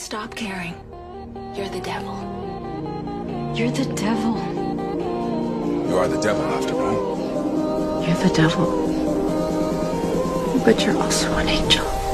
stop caring. You're the devil. You're the devil. You are the devil, after all. You're the devil. But you're also an angel.